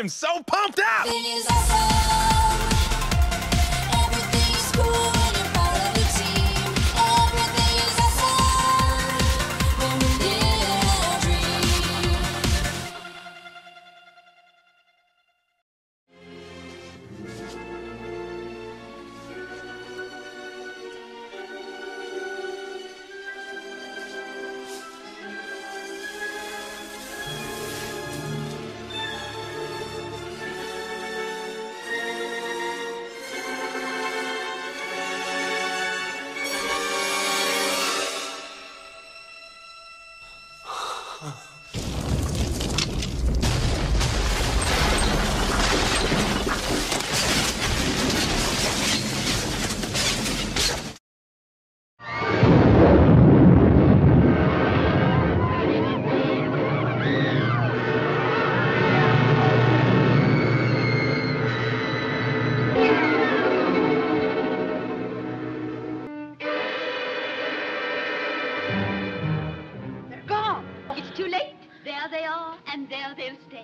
am so pumped up! Everything is awesome. Everything is cool when you're part of a team. Everything is awesome when we live our dream. They're gone. It's too late. There they are, and there they'll stay.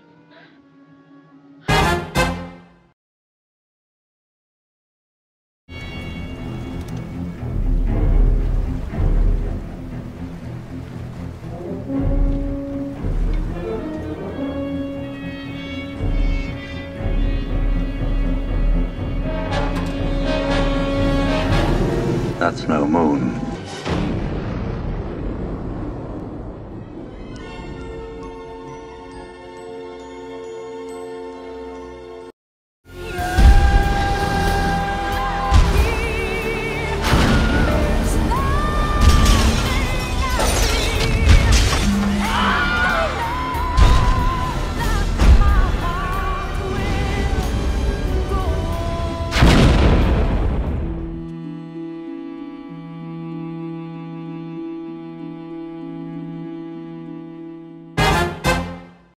That's no moon.